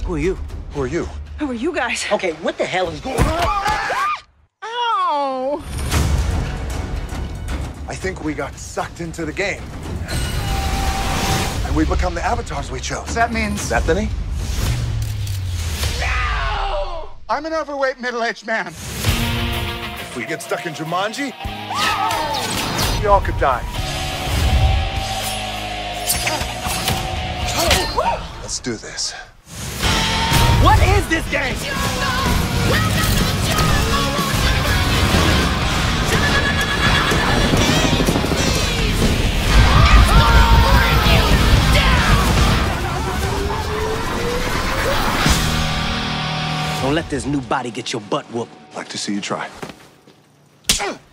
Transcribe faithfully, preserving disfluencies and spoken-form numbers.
Who are you? Who are you? Who are you guys? Okay, what the hell is going on? Ow! I think we got sucked into the game. And we become the avatars we chose. That means... Bethany? No! I'm an overweight middle-aged man. If we get stuck in Jumanji, we all could die. Let's do this. What is this game? Don't let this new body get your butt whooped. Like to see you try.